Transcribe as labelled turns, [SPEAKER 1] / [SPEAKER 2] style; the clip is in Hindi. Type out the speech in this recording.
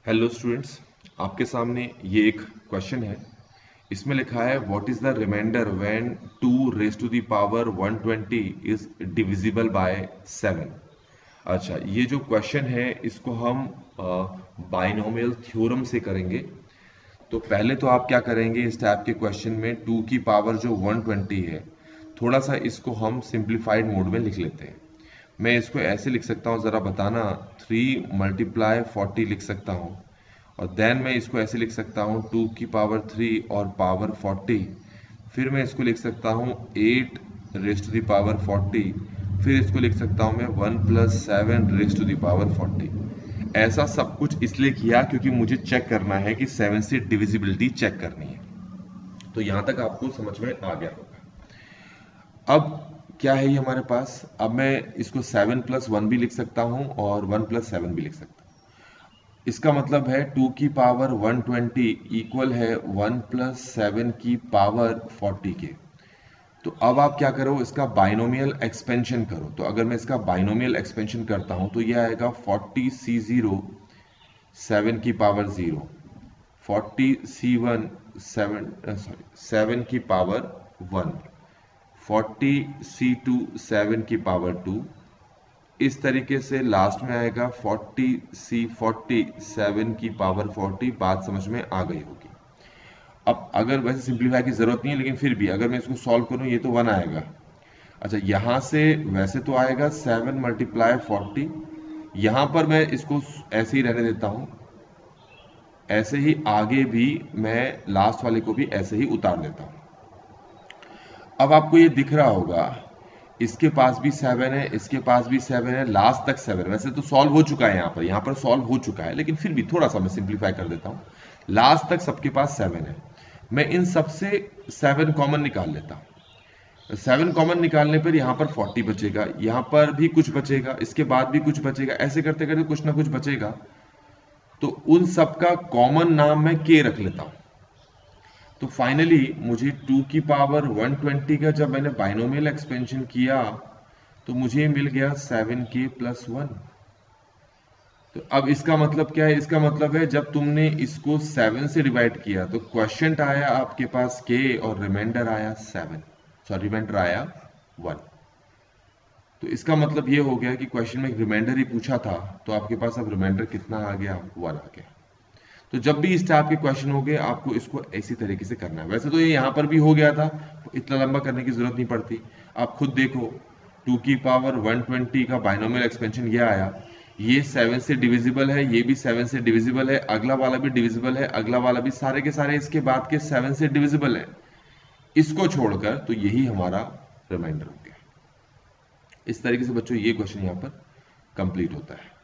[SPEAKER 1] हेलो स्टूडेंट्स, आपके सामने ये एक क्वेश्चन है। इसमें लिखा है what is the reminder when 2 raise to the power 120 is divisible by 7। अच्छा, ये जो क्वेश्चन है इसको हम बाइनोमियल थ्योरम से करेंगे। तो पहले तो आप क्या करेंगे, इस टाइप के क्वेश्चन में 2 की पावर जो 120 है, थोड़ा सा इसको हम सिंप्लीफाइड मोड में लिख लेते हैं। मैं इसको ऐसे लिख सकता हूँ, ज़रा बताना। 3 मल्टीप्लाई 40 लिख सकता हूँ। और देन मैं इसको ऐसे लिख सकता हूँ 2 की पावर 3 और पावर 40। फिर मैं इसको लिख सकता हूँ 8 रेज टू द पावर 40। फिर इसको लिख सकता हूँ मैं 1 plus 7 raise to the power 40। ऐसा सब कुछ इसलिए किया क्योंकि मुझे चेक करना है कि 7 से डिविजिबिलिटी चेक करनी है। तो यहां तक आपको समझ में आ गया होगा। अब क्या है ये हमारे पास, अब मैं इसको 7 प्लस 1 भी लिख सकता हूं और 1 प्लस 7 भी लिख सकता हूं। इसका मतलब है 2 की पावर 120 इक्वल है 1 प्लस 7 की पावर 40 के। तो अब आप क्या करो, इसका बाइनोमियल एक्सपेंशन करो। तो अगर मैं इसका बाइनोमियल एक्सपेंशन करता हूं तो यह आएगा 40C0 7 की पावर 0, 40C1 7 की पावर 1, 40C2 7 की पावर 2। इस तरीके से लास्ट में आएगा 40C40 7 की पावर 40। बात समझ में आ गई होगी। अब अगर वैसे सिंप्लीफाई की जरूरत नहीं है, लेकिन फिर भी अगर मैं इसको सॉल्व करूं ये तो 1 आएगा। अच्छा, यहां से वैसे तो आएगा 7 मल्टीप्लाई 40। यहां पर मैं इसको ऐसे ही रहने देता हूं। ऐसे ही आगे भी मैं लास्ट वाले को भी ऐसे ही उतार देता हूं। अब आपको ये दिख रहा होगा, इसके पास भी 7 है, इसके पास भी 7 है, लास्ट तक 7। वैसे तो सॉल्व हो चुका है, यहाँ पर सॉल्व हो चुका है, लेकिन फिर भी थोड़ा सा मैं सिंप्लीफाई कर देता हूँ। लास्ट तक सबके पास 7 है। मैं इन सबसे 7 कॉमन निकाल लेता हूँ। 7 कॉमन निकालने पर यहाँ पर 40 बचेगा, यहाँ पर भी कुछ बचेगा, इसके बाद भी कुछ बचेगा, ऐसे करते करते कुछ ना कुछ बचेगा। तो उन सबका कॉमन नाम मैं के रख लेता हूँ। तो फाइनली मुझे 2 की पावर 120 का जब मैंने बाइनोमियल एक्सपेंशन किया तो मुझे मिल गया 7k प्लस 1। तो अब इसका मतलब क्या है, इसका मतलब है जब तुमने इसको 7 से डिवाइड किया तो क्वेश्चन आया आपके पास k और रिमाइंडर आया 7, सॉरी रिमाइंडर आया 1। तो इसका मतलब ये हो गया कि क्वेश्चन में रिमाइंडर ही पूछा था, तो आपके पास अब रिमाइंडर कितना आ गया, 1 आ गया। तो जब भी इस टाइप के क्वेश्चन हो गए आपको इसको ऐसी तरीके से करना है। वैसे तो ये यहां पर भी हो गया था, इतना लंबा करने की जरूरत नहीं पड़ती। आप खुद देखो, 2 की पावर 120 का बाइनोमियल एक्सपेंशन ये आया, ये 7 से डिविजिबल है, ये भी 7 से डिविजिबल है, अगला वाला भी डिविजिबल है, अगला वाला भी, सारे के सारे इसके बाद के 7 से डिविजिबल है। इसको छोड़कर तो यही हमारा रिमाइंडर हो गया। इस तरीके से बच्चों ये क्वेश्चन यहां पर कंप्लीट होता है।